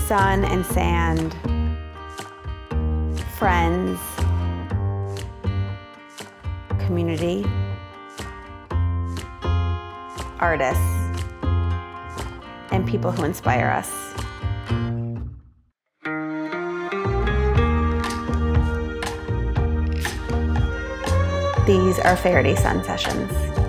sun and sand, friends, community, artists, and people who inspire us. These are Faraday Sun Sessions.